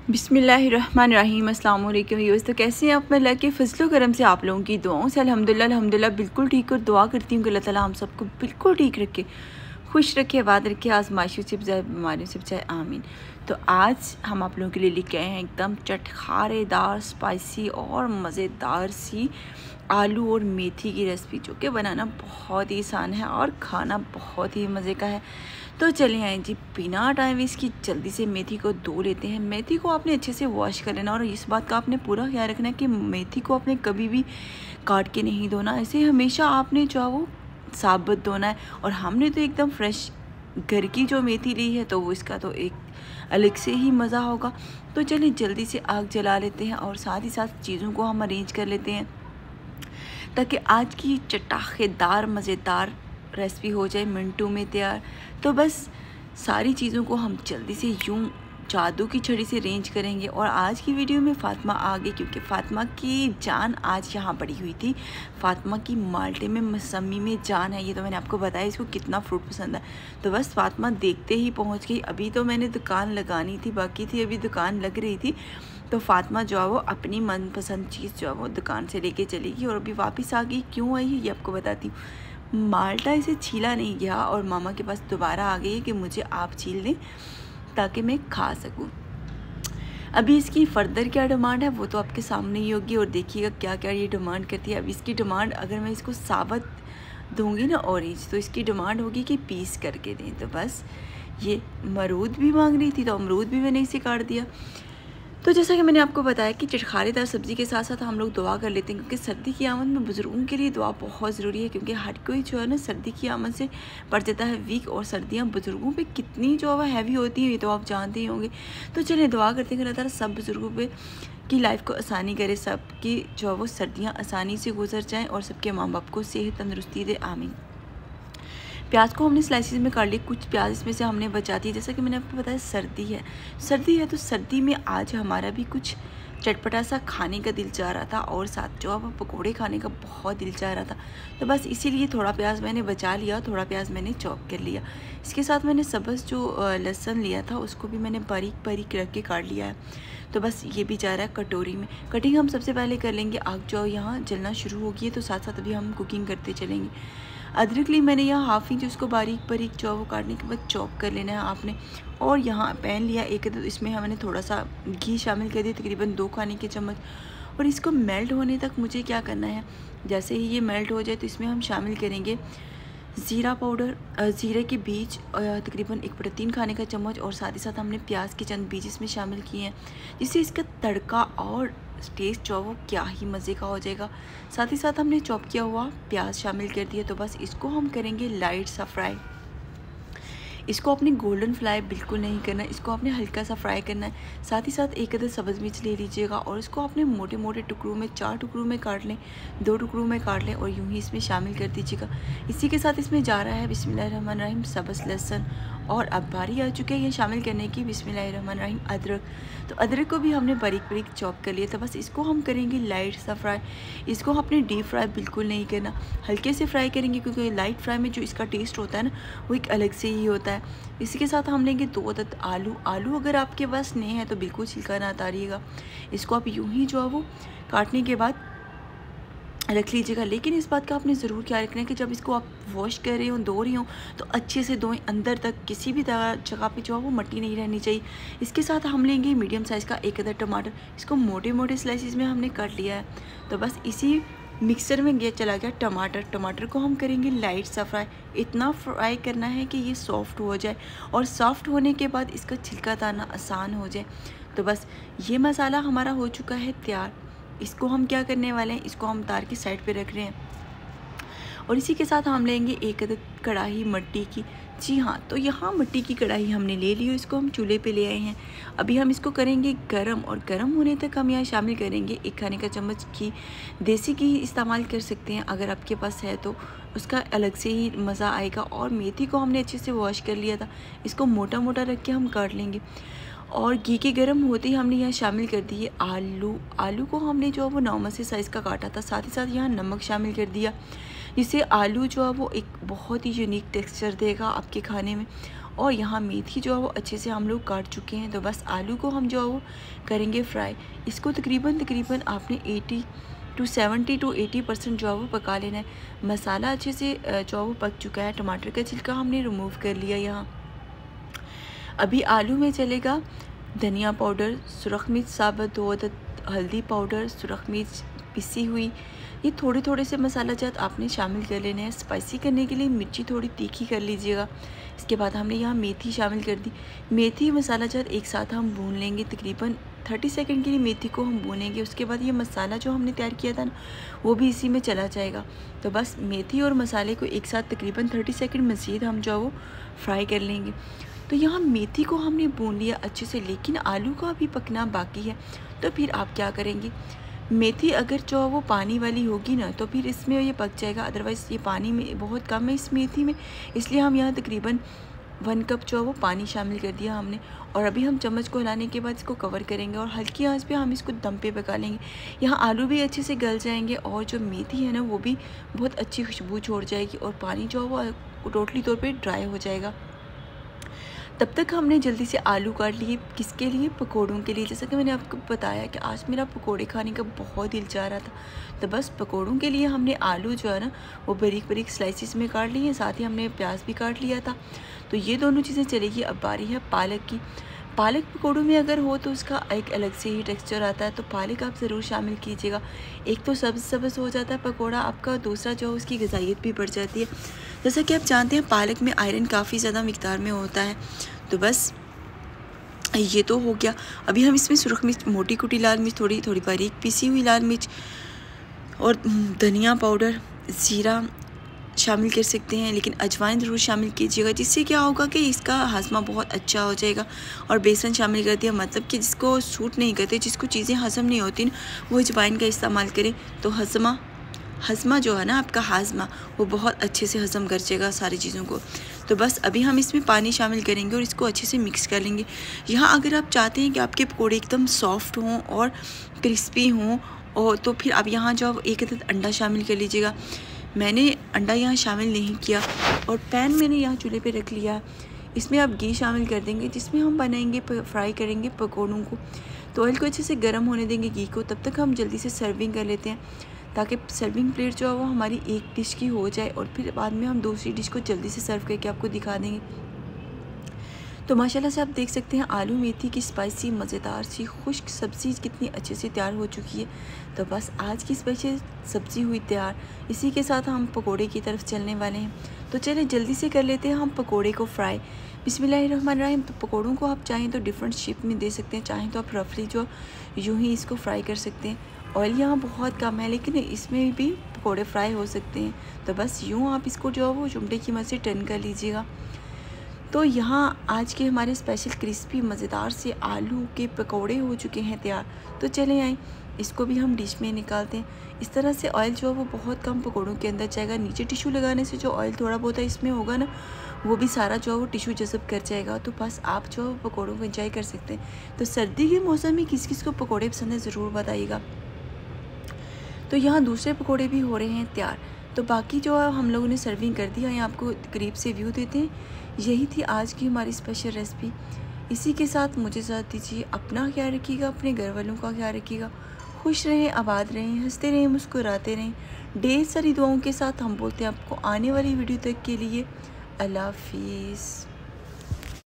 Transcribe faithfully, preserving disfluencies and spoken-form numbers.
बिस्मिल्लाहिर्रहमानिर्रहीम अस्सलाम वालेकुम व्यूअर्स। तो कैसे हैं आप? मैं अल्लाह के फजलो करम से आप लोगों की दुआओं से अल्हम्दुलिल्लाह अल्हम्दुलिल्लाह बिल्कुल ठीक। और दुआ करती हूँ कि अल्लाह ताला हम सबको बिल्कुल ठीक रखे, खुश रखे, आबाद रखे, आजमाइशों से बचाए, बीमारियों से बचाए, आमीन। तो आज हम आप लोगों के लिए लेके आए हैं एकदम चटखारेदार, स्पाइसी और मज़ेदार सी आलू और मेथी की रेसिपी, जो कि बनाना बहुत ही आसान है और खाना बहुत ही मज़े का है। तो चलिए आए जी, बिना टाइम वेस्ट की जल्दी से मेथी को धो लेते हैं। मेथी को आपने अच्छे से वॉश कर लेना और इस बात का आपने पूरा ख्याल रखना है कि मेथी को आपने कभी भी काट के नहीं धोना। ऐसे हमेशा आपने जो है वो साबुत धोना है। और हमने तो एकदम फ्रेश घर की जो मेथी ली है, तो वो इसका तो एक अलग से ही मज़ा होगा। तो चलिए जल्दी से आग जला लेते हैं और साथ ही साथ चीज़ों को हम अरेंज कर लेते हैं, ताकि आज की चटाखेदार मज़ेदार रेसिपी हो जाए मिनटों में तैयार। तो बस सारी चीज़ों को हम जल्दी से यूं जादू की छड़ी से अरेंज करेंगे। और आज की वीडियो में फ़ातिमा आ गई, क्योंकि फ़ातिमा की जान आज यहाँ पड़ी हुई थी। फ़ातिमा की माल्टे में मौसमी में जान है, ये तो मैंने आपको बताया इसको कितना फ्रूट पसंद है। तो बस फ़ातिमा देखते ही पहुँच गई। अभी तो मैंने दुकान लगानी थी, बाकी थी अभी दुकान लग रही थी। तो फ़ातिमा जो है वो अपनी मनपसंद चीज़ जो है वो दुकान से लेके चली गई और अभी वापस आ गई। क्यों आई है ये आपको बताती हूँ। माल्टा इसे छीला नहीं गया और मामा के पास दोबारा आ गई है कि मुझे आप छील दें ताकि मैं खा सकूं। अभी इसकी फ़र्दर क्या डिमांड है वो तो आपके सामने ही होगी, और देखिएगा क्या क्या ये डिमांड करती है। अब इसकी डिमांड, अगर मैं इसको साबुत दूंगी ना ऑरेंज, तो इसकी डिमांड होगी कि पीस करके दें। तो बस ये अमरूद भी मांग रही थी, तो अमरूद भी मैंने इसे काट दिया। तो जैसा कि मैंने आपको बताया कि चटखारेदार सब्ज़ी के साथ साथ हम लोग दुआ कर लेते हैं, क्योंकि सर्दी की आमद में बुज़ुर्गों के लिए दुआ बहुत ज़रूरी है। क्योंकि हर कोई जो है ना सर्दी की आमद से पड़ जाता है वीक, और सर्दियां बुज़ुर्गों पे कितनी जो है हैवी होती है ये तो आप जानते ही होंगे। तो चलिए दुआ करते हैं कि अल्लाह ताला सब बुज़ुर्गों पे की लाइफ को आसानी करे, सबकी जो है वो सर्दियाँ आसानी से गुजर जाएँ और सबके माँ बाप को सेहत तंदरुस्ती दे, आमीन। प्याज को हमने स्लाइसिस में काट लिया, कुछ प्याज इसमें से हमने बचा दिए। जैसा कि मैंने आपको बताया सर्दी है सर्दी है तो सर्दी में आज हमारा भी कुछ चटपटा सा खाने का दिल चाह रहा था, और साथ जो है पकोड़े खाने का बहुत दिल चाह रहा था। तो बस इसीलिए थोड़ा प्याज मैंने बचा लिया, थोड़ा प्याज मैंने चॉप कर लिया। इसके साथ मैंने सब्ज़ जो लहसुन लिया था उसको भी मैंने बारीक बारीक रख के काट लिया है। तो बस ये भी जा रहा है कटोरी में। कटिंग हम सबसे पहले कर लेंगे। आग जो यहाँ जलना शुरू होगी, तो साथ साथ अभी हम कुकिंग करते चलेंगे। अदरक ली मैंने यहाँ हाफ इंच, उसको बारीक बारीक जो वो काटने के बाद चॉप कर लेना है आपने। और यहाँ पैन लिया एक, तो इसमें हमने थोड़ा सा घी शामिल कर दिया, तकरीबन दो खाने के चम्मच। और इसको मेल्ट होने तक मुझे क्या करना है, जैसे ही ये मेल्ट हो जाए तो इसमें हम शामिल करेंगे ज़ीरा पाउडर, ज़ीरे के बीज तकरीबन एक बटा तीन खाने का चम्मच, और साथ ही साथ हमने प्याज के चंद बीज इसमें शामिल किए हैं, जिससे इसका तड़का और टेस्ट जो वो क्या ही मज़े का हो जाएगा। साथ ही साथ हमने चॉप किया हुआ प्याज शामिल कर दिया। तो बस इसको हम करेंगे लाइट सा फ्राई। इसको अपने गोल्डन फ्राई बिल्कुल नहीं करना, इसको आपने हल्का सा फ्राई करना है। साथ ही साथ एक अदर सब्ज़ मिर्च ले लीजिएगा और इसको आपने मोटे मोटे टुकड़ों में, चार टुकड़ों में काट लें, दो टुकड़ों में काट लें और यूं ही इसमें शामिल कर दीजिएगा। इसी के साथ इसमें जा रहा है बिस्मिल्लाहिर्रहमानिर्रहीम सब्ज़ लहसुन, और अब बारी आ चुकी है ये शामिल करने की बिस्मिल्लाहिर्रहमानिर्रहीम अदरक। तो अदरक को भी हमने बारीक बारीक चॉप कर लिया था। बस इसको हम करेंगे लाइट सा फ्राई। इसको आपने डीप फ्राई बिल्कुल नहीं करना, हल्के से फ्राई करेंगे, क्योंकि लाइट फ्राई में जो इसका टेस्ट होता है ना वो एक अलग से ही होता है। इसी के साथ हम लेंगे दो अदद आलू। आलू अगर आपके पास नहीं है तो बिल्कुल छिलका ना उतारिएगा, इसको आप यूं ही जो है वो काटने के बाद रख लीजिएगा। लेकिन इस बात का आपने ज़रूर ख्याल रखना है कि जब इसको आप वॉश कर रहे हो, धो रही हो, तो अच्छे से धोएं, अंदर तक किसी भी जगह पे जो है वो मट्टी नहीं रहनी चाहिए। इसके साथ हम लेंगे मीडियम साइज़ का एक अदर टमाटर, इसको मोटे मोटे स्लाइसिस में हमने काट लिया है। तो बस इसी मिक्सर में गया चला गया टमाटर। टमाटर को हम करेंगे लाइट सा फ्राई, इतना फ्राई करना है कि ये सॉफ्ट हो जाए, और सॉफ्ट होने के बाद इसका छिलका उतारना आसान हो जाए। तो बस ये मसाला हमारा हो चुका है तैयार। इसको हम क्या करने वाले हैं, इसको हम उतार के साइड पे रख रहे हैं। और इसी के साथ हम लेंगे एक अदद कढ़ाई मिट्टी की। जी हाँ, तो यहाँ मिट्टी की कढ़ाई हमने ले ली, इसको हम चूल्हे पे ले आए हैं। अभी हम इसको करेंगे गरम, और गरम होने तक हम यहाँ शामिल करेंगे एक खाने का चम्मच घी। देसी घी इस्तेमाल कर सकते हैं अगर आपके पास है, तो उसका अलग से ही मज़ा आएगा। और मेथी को हमने अच्छे से वॉश कर लिया था, इसको मोटा मोटा रख के हम काट लेंगे। और घी के गर्म होते ही हमने यहाँ शामिल कर दिए आलू। आलू को हमने जो है वो नॉर्मल से साइज़ का काटा था। साथ ही साथ यहाँ नमक शामिल कर दिया, जिससे आलू जो है वो एक बहुत ही यूनिक टेक्सचर देगा आपके खाने में। और यहाँ मेथी जो है वो अच्छे से हम लोग काट चुके हैं। तो बस आलू को हम जो है वो करेंगे फ्राई। इसको तकरीबन तकरीबन आपने eighty two seventy two eighty percent जो है वो पका लेना है। मसाला अच्छे से जो है वो पक चुका है। टमाटर का छिलका हमने रिमूव कर लिया। यहाँ अभी आलू में चलेगा धनिया पाउडर, सुरख मिर्च साबुत, दो अदद हल्दी पाउडर, सुरख मिर्च पिसी हुई। ये थोड़े थोड़े से मसाला जात आपने शामिल कर लेने हैं। स्पाइसी करने के लिए मिर्ची थोड़ी तीखी कर लीजिएगा। इसके बाद हमने यहाँ मेथी शामिल कर दी। मेथी मसाला जात एक साथ हम भून लेंगे। तकरीबन थर्टी सेकंड के लिए मेथी को हम भूनेंगे। उसके बाद ये मसाला जो हमने तैयार किया था ना वो भी इसी में चला जाएगा। तो बस मेथी और मसाले को एक साथ तकरीबन थर्टी सेकंड मज़ीद हम जो वो फ्राई कर लेंगे। तो यहाँ मेथी को हमने भून लिया अच्छे से, लेकिन आलू का अभी पकना बाकी है। तो फिर आप क्या करेंगे, मेथी अगर जो वो पानी वाली होगी ना तो फिर इसमें ये पक जाएगा। अदरवाइज़ ये पानी में बहुत कम है इस मेथी में, इसलिए हम यहाँ तकरीबन वन कप जो है वो पानी शामिल कर दिया हमने। और अभी हम चम्मच को हिलाने के बाद इसको कवर करेंगे और हल्की आंच पे हम इसको दम पे पका लेंगे। यहाँ आलू भी अच्छे से गल जाएंगे और जो मेथी है ना वो भी बहुत अच्छी खुशबू छोड़ जाएगी और पानी जो है वो टोटली तौर पे ड्राई हो जाएगा। तब तक हमने जल्दी से आलू काट लिए। किसके लिए, पकोड़ों के लिए। जैसा कि मैंने आपको बताया कि आज मेरा पकोड़े खाने का बहुत दिल चाह रहा था, तो बस पकोड़ों के लिए हमने आलू जो है ना वो बारीक बारीक स्लाइसिस में काट लिए। साथ ही हमने प्याज भी काट लिया था। तो ये दोनों चीज़ें चलेगी। अब बारी है पालक की। पालक पकोड़ों में अगर हो तो उसका एक अलग से ही टेक्सचर आता है, तो पालक आप ज़रूर शामिल कीजिएगा। एक तो सब्ज़ सब्ज़ हो जाता है पकोड़ा आपका, दूसरा जो उसकी ग़िज़ाइयत भी बढ़ जाती है। जैसा कि आप जानते हैं पालक में आयरन काफ़ी ज़्यादा मिक़दार में होता है। तो बस ये तो हो गया। अभी हम इसमें सुरख मिर्च, मोटी कुटी लाल मिर्च, थोड़ी थोड़ी बारीक पीसी हुई लाल मिर्च और धनिया पाउडर, ज़ीरा शामिल कर सकते हैं, लेकिन अजवाइन ज़रूर शामिल कीजिएगा, जिससे क्या होगा कि इसका हाजमा बहुत अच्छा हो जाएगा। और बेसन शामिल कर दिया, मतलब कि जिसको सूट नहीं करते, जिसको चीज़ें हज़म नहीं होती वो अजवाइन का इस्तेमाल करें। तो हज़मा हज़मा जो है ना आपका हाजमा वो बहुत अच्छे से हज़म कर जाएगा सारी चीज़ों को। तो बस अभी हम इसमें पानी शामिल करेंगे और इसको अच्छे से मिक्स कर लेंगे। यहाँ अगर आप चाहते हैं कि आपके पकौड़े एकदम सॉफ्ट हों और क्रिस्पी हों और तो फिर आप यहाँ जो एक अदद अंडा शामिल कर लीजिएगा। मैंने अंडा यहाँ शामिल नहीं किया और पैन मैंने यहाँ चूल्हे पे रख लिया। इसमें आप घी शामिल कर देंगे, जिसमें हम बनाएंगे फ्राई करेंगे पकौड़ों को। तो ऑयल को अच्छे से गर्म होने देंगे घी को। तब तक हम जल्दी से सर्विंग कर लेते हैं, ताकि सर्विंग प्लेट जो है वो हमारी एक डिश की हो जाए और फिर बाद में हम दूसरी डिश को जल्दी से सर्व करके आपको दिखा देंगे। तो माशाल्लाह से आप देख सकते हैं आलू मेथी की स्पाइसी मज़ेदार सी खुश्क सब्ज़ी कितनी अच्छे से तैयार हो चुकी है। तो बस आज की स्पेशल सब्ज़ी हुई तैयार। इसी के साथ हम पकोड़े की तरफ चलने वाले हैं। तो चलें जल्दी से कर लेते हैं हम पकोड़े को फ्राई। बिस्मिल्लाहिर्रहमानिर्रहीम। तो पकोड़ों को आप चाहें तो डिफरेंट शेप में दे सकते हैं, चाहें तो आप रफली जो यूँ ही इसको फ्राई कर सकते हैं। ऑयल यहाँ बहुत कम है, लेकिन इसमें भी पकोड़े फ्राई हो सकते हैं। तो बस यूँ आप इसको जो है वो चुमटे की मदद से टर्न कर लीजिएगा। तो यहाँ आज के हमारे स्पेशल क्रिस्पी मज़ेदार से आलू के पकोड़े हो चुके हैं तैयार। तो चलें आए इसको भी हम डिश में निकालते हैं। इस तरह से ऑयल जो है वो बहुत कम पकोड़ों के अंदर जाएगा। नीचे टिश्यू लगाने से जो ऑयल थोड़ा बहुत है इसमें होगा ना, वो भी सारा जो है वो टिश्यू जज़ब कर जाएगा। तो बस आप जो है पकोड़ों को एंजॉय कर सकते हैं। तो सर्दी के मौसम में किस किस को पकोड़े पसंद है ज़रूर बताइएगा। तो यहाँ दूसरे पकोड़े भी हो रहे हैं तैयार। तो बाकी जो है हम लोगों ने सर्विंग कर दिया। यहाँ आपको करीब से व्यू देते हैं। यही थी आज की हमारी स्पेशल रेसिपी। इसी के साथ मुझे साथ दीजिए। अपना ख्याल रखिएगा, अपने घर वालों का ख्याल रखिएगा। खुश रहें, आबाद रहें, हंसते रहें, मुस्कुराते रहें। ढेर सारी दुआओं के साथ हम बोलते हैं आपको आने वाली वीडियो तक के लिए अल्लाह हाफिज़।